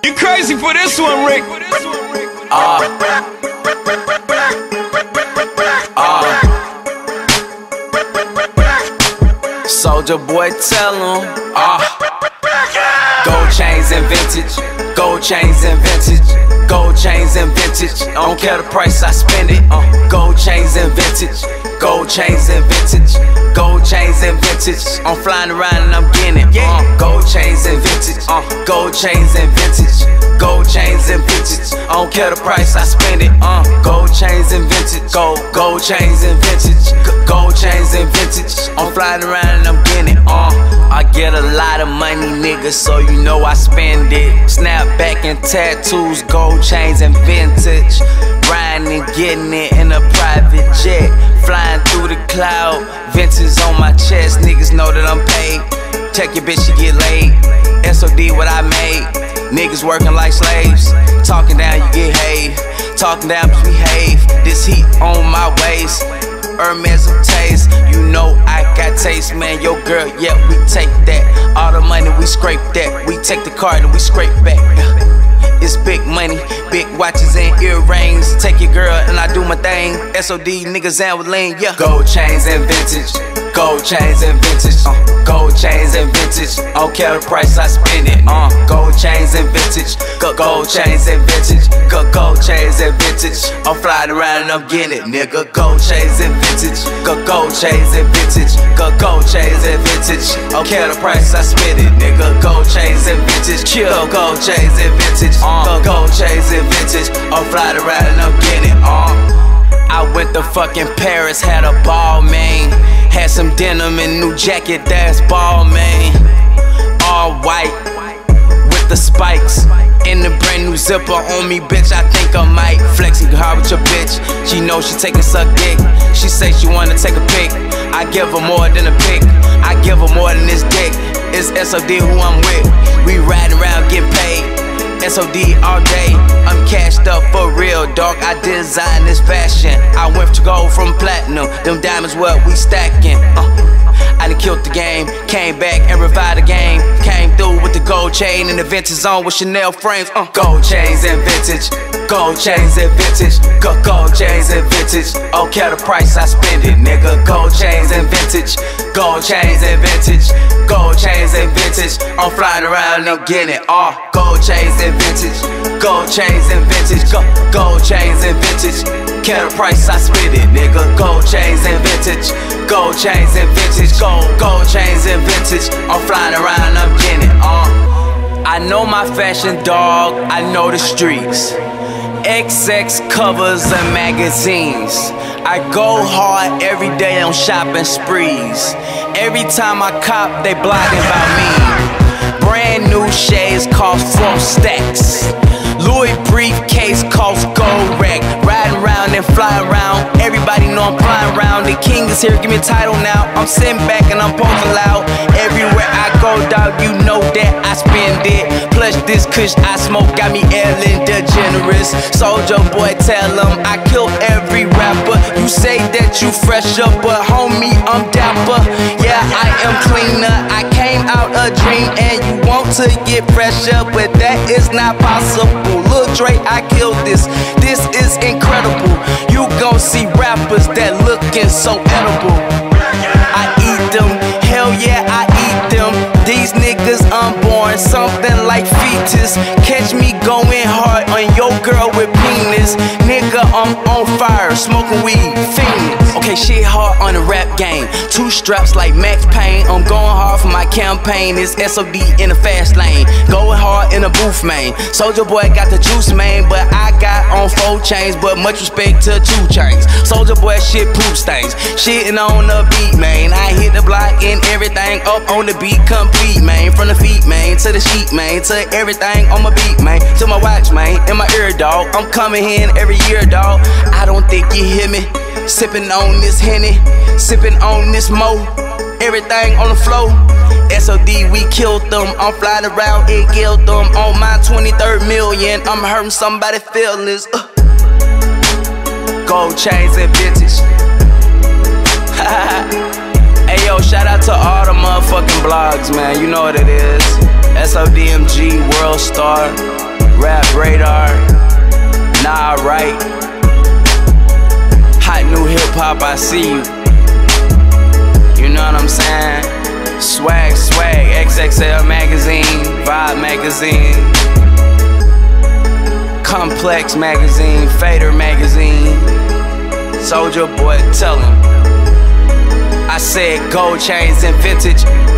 You crazy for this one, Rick? Soulja Boy, tell him. Gold chains and vintage, gold chains and vintage, gold chains and vintage. I don't care the price, I spend it. Gold chains and vintage, gold chains and vintage, gold chains and vintage. I'm flying around and I'm getting it. Gold chains and vintage, gold chains and vintage, gold chains and vintage. I don't care the price, I spend it. Gold chains and vintage, gold chains and vintage, gold chains and vintage. I'm flying around and I'm getting it. I get a lot of money, nigga, so you know I spend it. Snapback and tattoos, gold chains and vintage. Riding and getting it in a private jet. Flying through the cloud, vintage on my chest. Niggas know that I'm paid. Check your bitch, she get laid. SOD what I made. Niggas working like slaves. Talking down, you get hay. Talking down, behave. This heat on my waist. Hermes of taste, you know I got taste, man. Yo girl, yeah, we take that. All the money, we scrape that. We take the card and we scrape back. It's big money, big watches and earrings. Take your girl and I do my thing. SOD niggas and with lean, yeah. Gold chains and vintage, gold chains and vintage, gold chains and vintage. I don't care the price, I spend it. Gold chains and vintage, gold chains and vintage, gold chains and vintage. I'm flying around and I'm getting it, nigga. Gold chains and vintage, gold chains and vintage, gold chains and vintage. I don't care the price, I spend it, nigga. Gold chains and vintage, gold chains and vintage, gold chains and vintage. I'm flying around and I'm getting it. I went to fucking Paris, had a ball, man. Had some denim and new jacket, that's ball, man. All white with the spikes. And the brand new zipper on me, bitch. I think I might flexing hard with your bitch. She know she taking suck dick. She say she wanna take a pic. I give her more than a pic. I give her more than this dick. It's SOD who I'm with. We riding around getting paid. SOD all day, I'm cashed up for real, dog. I design this fashion. I went to gold from platinum. Them diamonds what we stacking. I done killed the game, came back and revived the game. Came through with the gold chain and the vintage on with Chanel frames. Gold chains and vintage, gold chains and vintage, gold chains and vintage. Oh, care the price, I spend it, nigga. Gold chains and vintage, gold chains and vintage, gold chains and vintage. I'm flying around and I'm getting it. Gold chains and vintage, gold chains and vintage, gold chains and vintage. Care the price, I spend it, nigga. Gold chains and vintage, gold chains and vintage, gold chains and vintage. I'm flying around and I'm getting it. I know my fashion, dog. I know the streets. XX covers and magazines. I go hard every day on shopping sprees. Every time I cop, they blogging about me. Brand new shades cost 4 stacks. Louis briefcase cost gold rack. Riding around and flying around. Everybody know I'm flying around. The king is here, give me a title now. I'm sitting back and I'm posting loud. Everywhere I go, dog, you know that I spend it. Plus this kush I smoke got me Ellen DeGeneres. Soulja Boy, tell him I kill every rapper. You say that you fresh up, but homie, I'm dapper. Yeah, I am cleaner. I came out a dream and you want to get fresh up, but that is not possible. Lil Dre, I killed this. This is incredible. You gon' see rappers that looking so edible. I eat them, hell yeah, I eat them. These niggas unborn, something like fetus. Catch me going hard on your girl with penis. Nigga, I'm on fire, smoking weed, fiending. Okay, shit hard on the rap game. 2 straps like Max Payne. I'm going hard for my campaign. It's SOD in the fast lane. Going hard in the booth, man. Soulja Boy got the juice, man. But I got on 4 chains. But much respect to 2 chains. Soulja Boy shit poop stains. Shitting on the beat, man. I hit the block and everything up on the beat complete, man. From the feet, man, to the sheet, man, to everything on my beat, man. To my watch, man, in my ear, dog. I'm coming in every year, dog. I don't think you hear me. Sipping on this Henny, sipping on this Mo. Everything on the floor. SOD, we killed them. I'm flying around and killed them. On my 23rd million, I'm hurting somebody's feelings. Gold chains and vintage. Hey yo, shout out to all the motherfucking blogs, man. You know what it is. SODMG, World Star. Rap radar, nah, right. Hot new hip hop, I see you. You know what I'm saying? Swag, XXL magazine, Vibe magazine, Complex magazine, Fader magazine. Soulja Boy, tell him. I said gold chains and vintage.